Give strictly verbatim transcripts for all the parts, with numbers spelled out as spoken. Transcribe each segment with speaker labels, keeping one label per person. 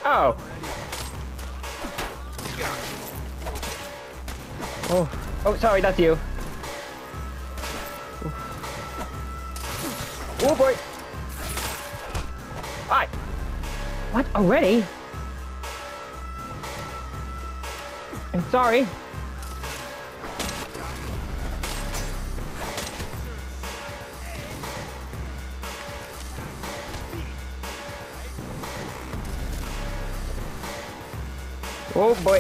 Speaker 1: Oh. Oh. Oh, sorry, that's you. Oh boy. Hi. What? Already? I'm sorry. Oh boy.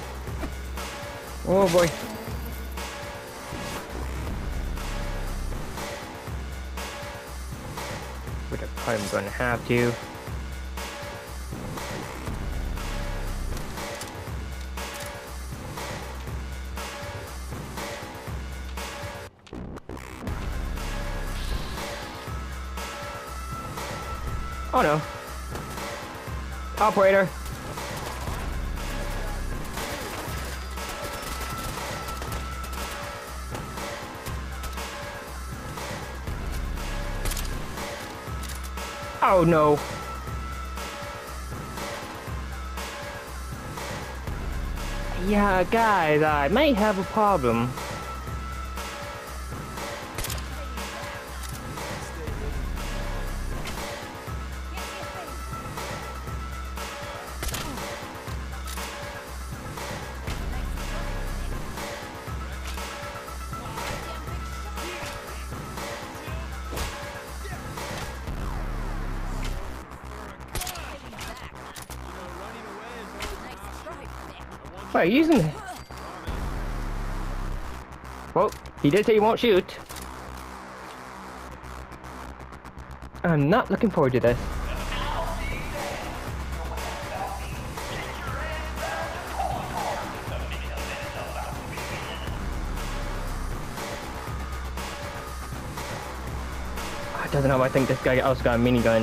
Speaker 1: Oh boy. Which I'm gonna have to. Oh no. Operator. Oh no. Yeah, guys, I might have a problem. What are you using it? Well, he did say he won't shoot. I'm not looking forward to this. I don't know, I think this guy also got a minigun.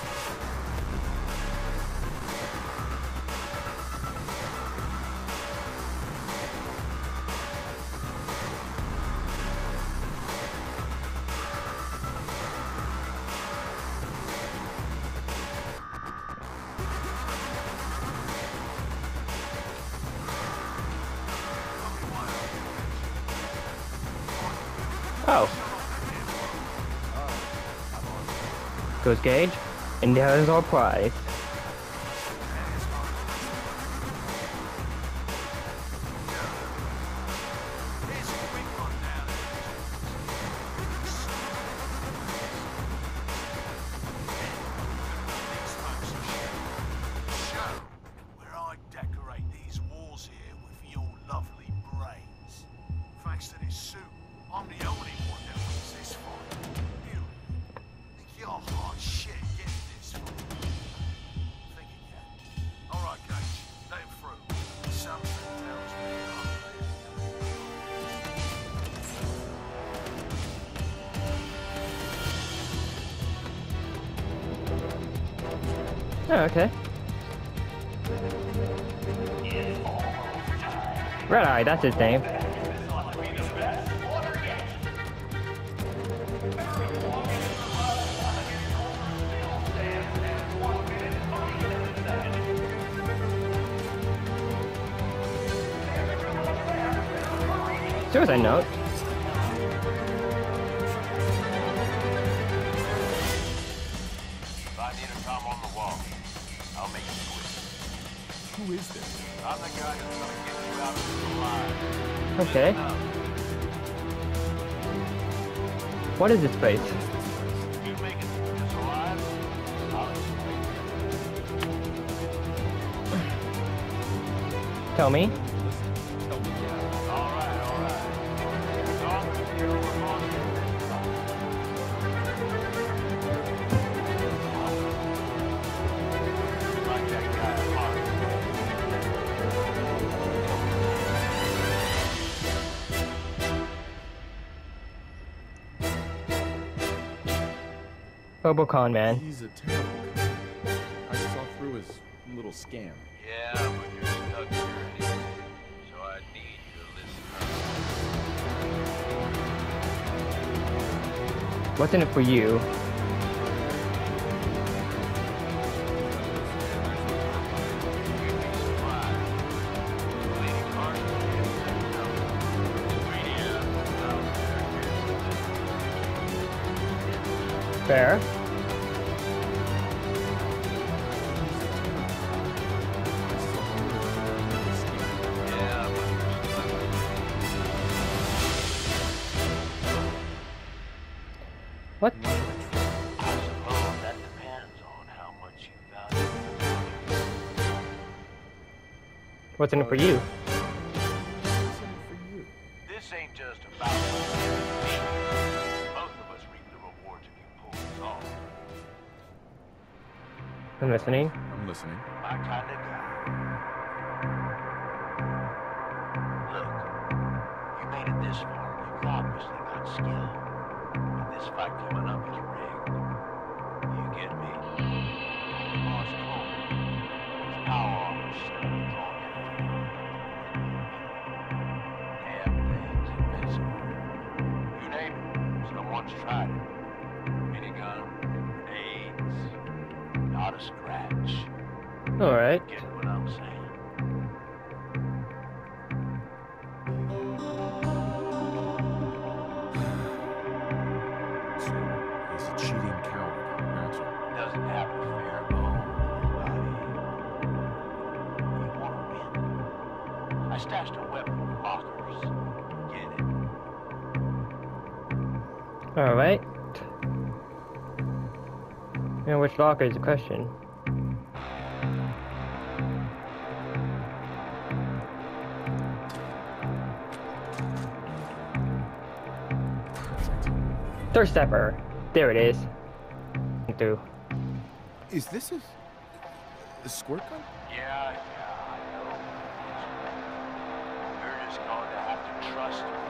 Speaker 1: Oh. Goes Gage, and there's our prize. Oh, okay. Red Eye, that's his name. Suicide note.
Speaker 2: Who is this? I'm the guy who's gonna get you out of this alive.
Speaker 1: Okay. What is this place?
Speaker 2: You make it this alive?
Speaker 1: Tell me.
Speaker 2: Alright, alright. As long as you're on like that guy, Mark.
Speaker 1: Robocon, man.
Speaker 3: He's a terrible guy. I saw through his little scam.
Speaker 2: Yeah, but you're stuck here anyway, so I need you to listen.
Speaker 1: What's in it for you? Fair.
Speaker 2: Yeah, but
Speaker 1: What?
Speaker 2: I suppose that depends on how much you value.
Speaker 1: What's in it for you?
Speaker 3: What's in it for you?
Speaker 2: This ain't just about me. Both of us reap the rewards if you pull this off.
Speaker 1: I'm listening.
Speaker 3: I'm listening.
Speaker 2: My kind of guy. Look, you made it this far. You obviously got skill. But this fight coming up is rigged. You get me? The boss told me his power armor set up drawn in. Damn thing's invincible. You name it. Someone's tried it. Minigun, grenades. Not a scratch.
Speaker 1: Alright.
Speaker 2: Get what I'm saying?
Speaker 3: So, he's a cheating coward. Gotcha.
Speaker 2: Doesn't have a fair bone in his body. You wanna win? I stashed a weapon in lockers. Get it?
Speaker 1: Alright. You know, which locker is the question? Third stepper. There it is. Through.
Speaker 3: Is this a, a squirt gun?
Speaker 2: Yeah, yeah, I know. You're just going to have to trust me.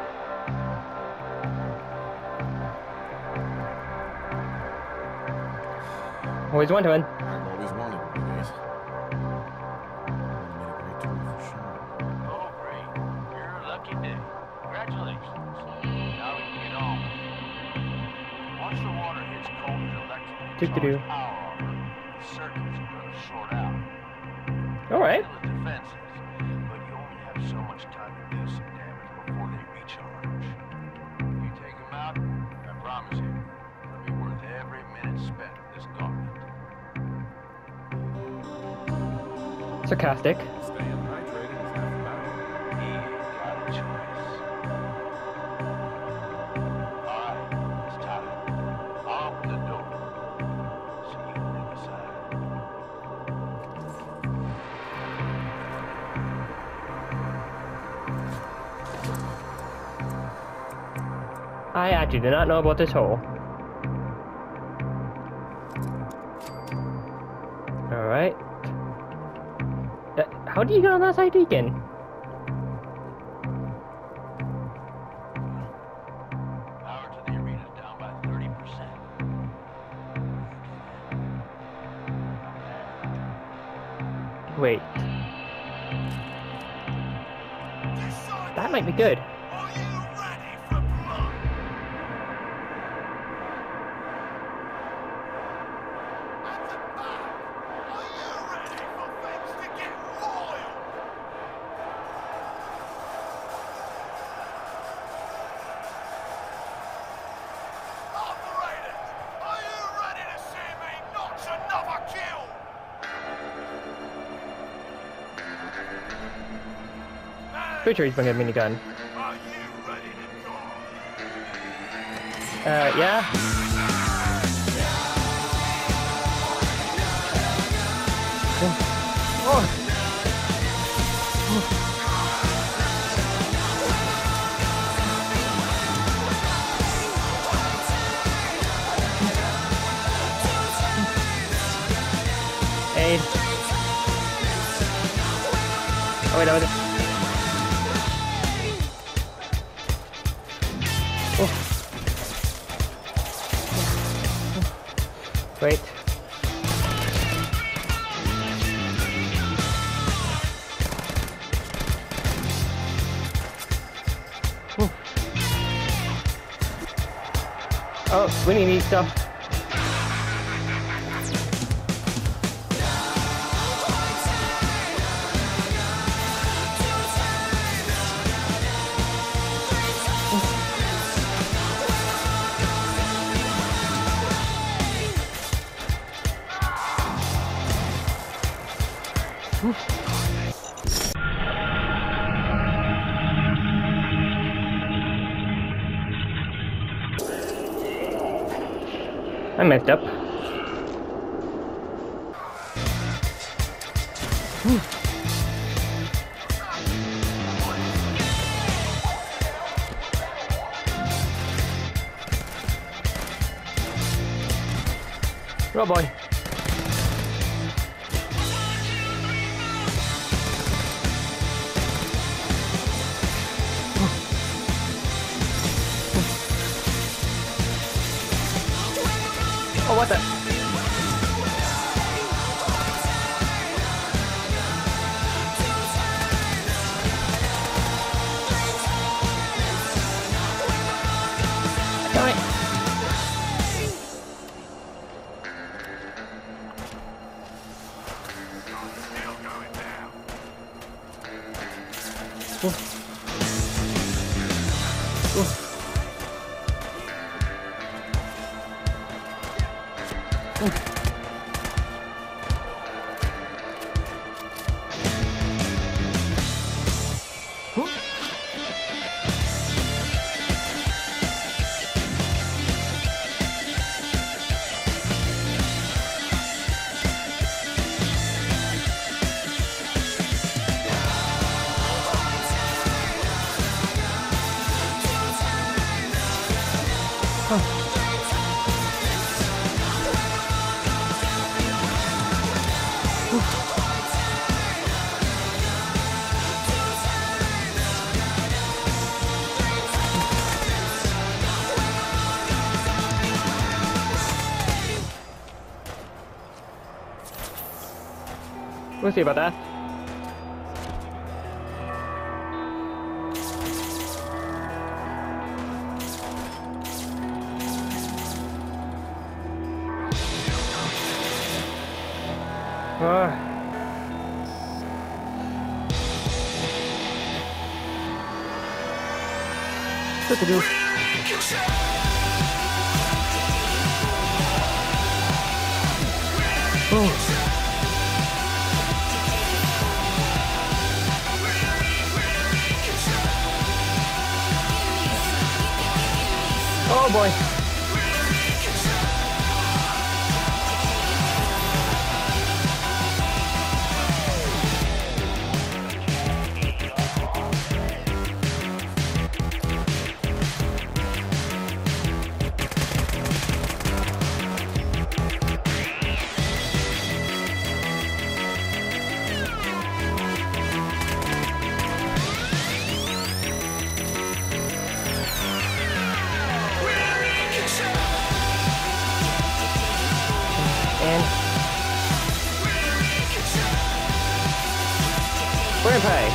Speaker 1: Always one to one.
Speaker 3: I've always wanted one of these. Would have made a great tool for sure.
Speaker 2: Oh, great. You're a lucky day. Congratulations. Now we can get on with it. Once the water hits Coleman's electrically
Speaker 1: Do-do-do.
Speaker 2: charged power armor, the circuits are going to short out.
Speaker 1: Alright.
Speaker 2: Still the defenses, but you only have so much time to do some damage before they recharge. You take them out, I promise you, it'll be worth every minute spent in this gauntlet.
Speaker 1: Sarcastic.
Speaker 3: Staying hydrated is half the battle.
Speaker 2: He ain't got a choice. Alright, it's time. I'll open the door. See you on the other side.
Speaker 1: I actually did not know about this hole. Alright. Uh, how do you get on that side again?
Speaker 2: Power to the arena's down by thirty percent.
Speaker 1: Wait. That might be good.
Speaker 2: Are you ready for blood? At the back, are you ready for things to get royal? Operators, are you ready to see me notch another kill?
Speaker 1: Pretty sure he's bringing a minigun.
Speaker 2: Are you ready to go?
Speaker 1: Uh, yeah. Oh. Aid. Oh wait, that was it. Oh. Wait. Oh, oh we need stuff. I messed up. Oh boy. Oh, what the? Damn it. We'll see about that. Uh. What to do? Oh. Oh boy. And we're gonna play.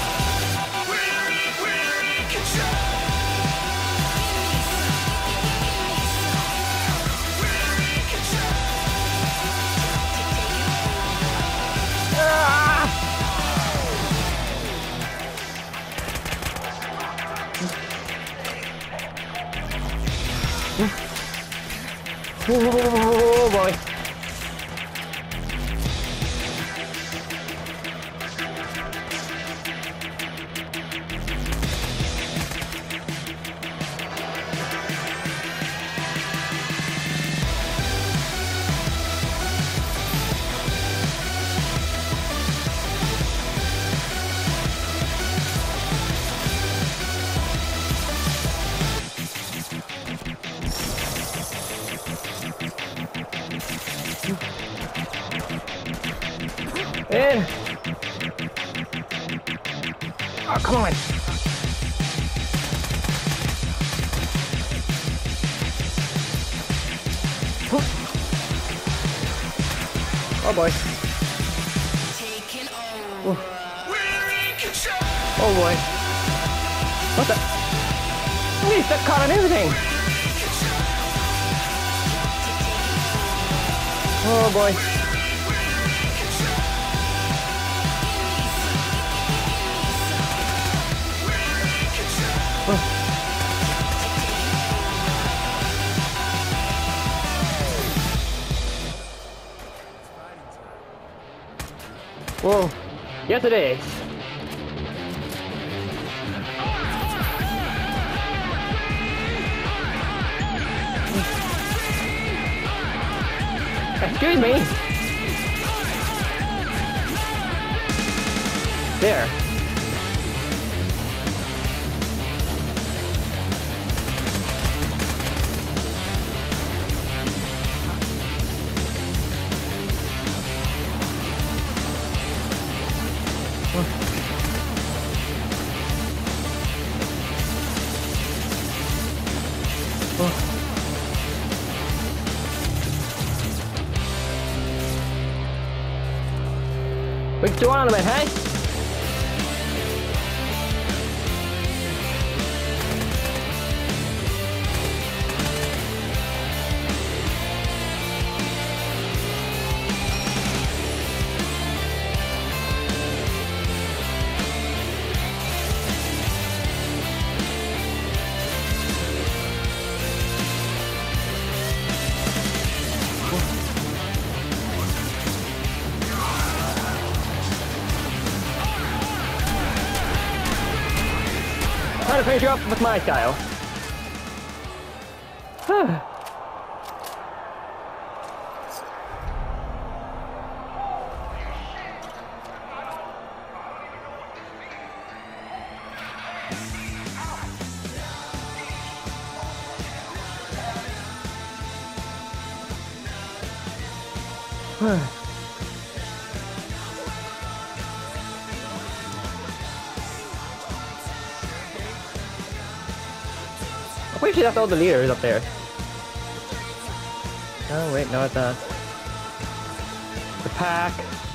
Speaker 1: Oh boy. In. Oh, come on. Oh boy. Oh. Oh boy. What the? He's stuck caught on everything. Oh boy. Oh. Whoa. Yes, it is. Excuse me. There. What's going on, man? Hey? Trying to finish you up with my style. I'm pretty sure that's all the leaders up there. Oh wait, no, it's not. The pack.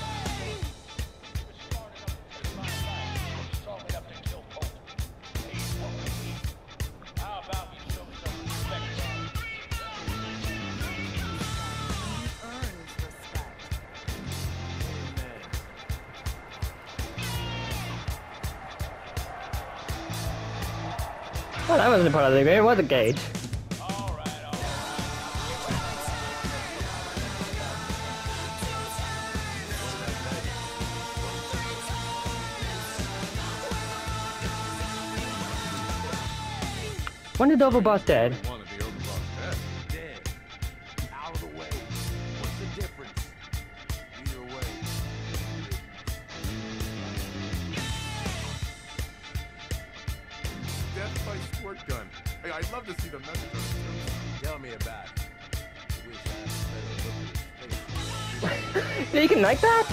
Speaker 1: Oh, that wasn't a part of the game, it was a gauge. When did the Overboss dead?
Speaker 3: One of the overboss dead.
Speaker 2: Dead. Out of the way. What's the difference? Either way.
Speaker 3: Death by squirt gun. Hey, I'd love to see the message on it.
Speaker 2: Tell me about it. I wish I had a better look at his face.
Speaker 1: Yeah, you can like that?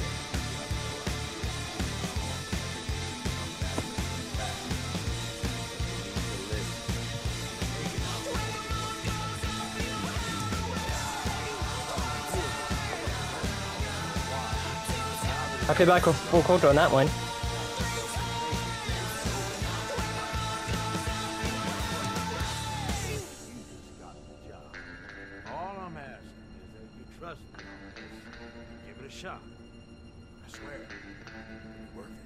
Speaker 1: I feel like a full quarter on that one.
Speaker 2: All I'm asking is that you trust me on this. Give it a shot. I swear. It's worth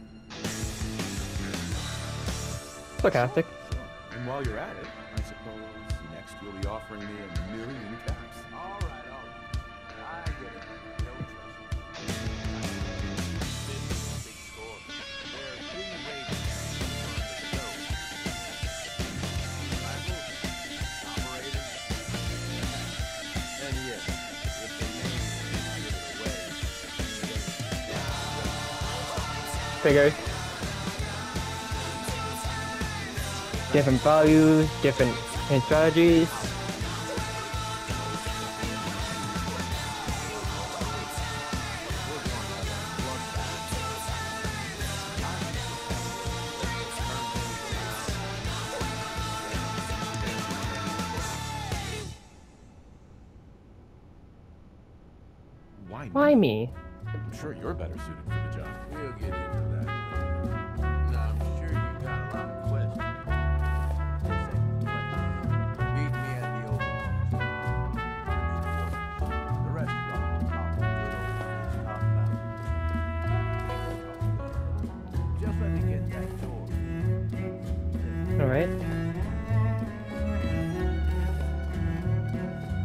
Speaker 2: it.
Speaker 1: Sarcastic.
Speaker 3: And while you're at it, I suppose next you'll be offering me a million caps.
Speaker 2: All right, all right. I get it. No trust. Big score. There are three ways to go. Rivals, operators, and yes, if they name it, give it away.
Speaker 1: Figures. Different values, different strategies.
Speaker 3: Why me?
Speaker 1: Why me?
Speaker 3: I'm sure you're better suited for the job.
Speaker 2: We'll get into that. Now, I'm sure you got a lot of questions. This ain't the place. Meet me at the Oval Office. The rest of y'all talk good talk about it. Just let me get that door.
Speaker 1: Alright.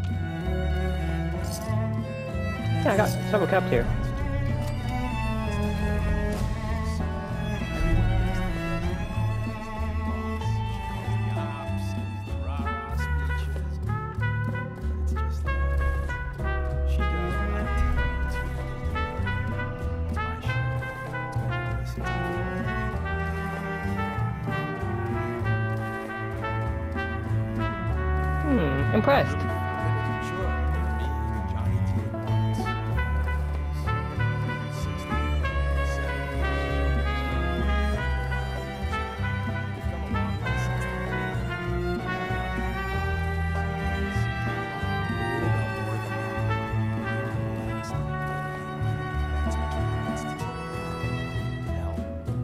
Speaker 1: Yeah, I got several caps here. impressed.
Speaker 3: Sure. Me, Johnny T. Watts. sixty, seventy. We've come a long way since then. We're about more than that. That's McKinney Institute. Hell,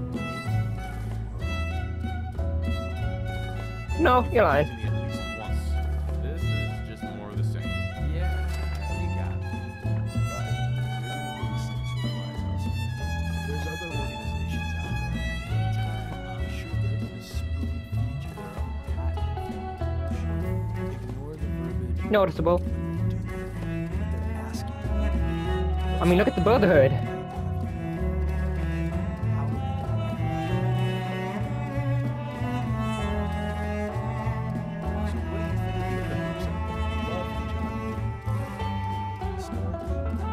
Speaker 1: No, you're lying.
Speaker 4: To me at least once. This is just more of the same.
Speaker 3: yeah, you got it. Right. You're gonna lose some sort of lighthouse. There's other organizations out there. Anytime, I'm sure they're gonna spoon feed you their own patent information. Ignore the verbiage.
Speaker 1: Noticeable.
Speaker 3: Do what they're asking you.
Speaker 1: I mean, look at the Brotherhood.
Speaker 3: So what do you think of the other person? Love the John Historically,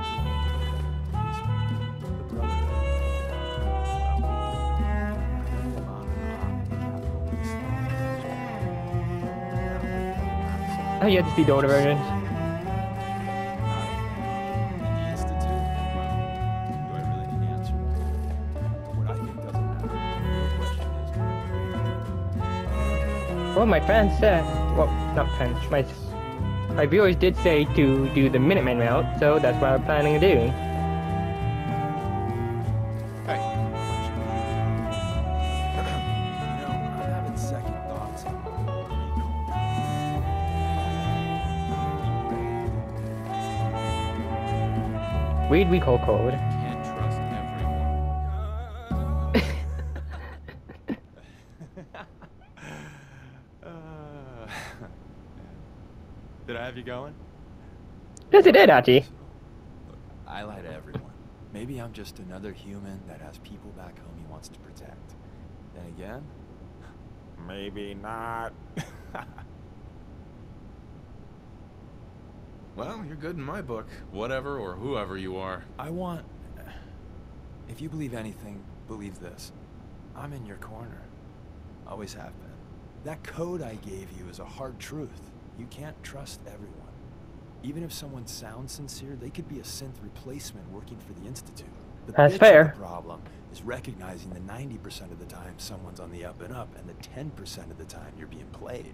Speaker 3: the Brotherhood. Well, bring them on and on the capitalist
Speaker 1: I yet to see the older versions.
Speaker 3: The Institute? Well, do I really need to answer that? What I think doesn't matter. The real question is,
Speaker 1: Well, my fans said, well, not fans, my my viewers did say to do the Minuteman route, so that's what I'm planning to do.
Speaker 4: Hey,
Speaker 3: you know, I'm having second thoughts on the whole recall.
Speaker 1: Read recall code.
Speaker 4: can't trust everyone. Uh, Did I have you going?
Speaker 1: Yes, it did, Archie.
Speaker 3: Look, I lie to everyone. Maybe I'm just another human that has people back home he wants to protect. Then again, maybe not.
Speaker 4: Well, you're good in my book. Whatever or whoever you are.
Speaker 3: I want... If you believe anything, believe this. I'm in your corner. Always have been. That code I gave you is a hard truth. You can't trust everyone. Even if someone sounds sincere, they could be a synth replacement working for the Institute. The
Speaker 1: That's
Speaker 3: bitch of
Speaker 1: fair.
Speaker 3: The problem is recognizing the ninety percent of the time someone's on the up and up, and the ten percent of the time you're being played.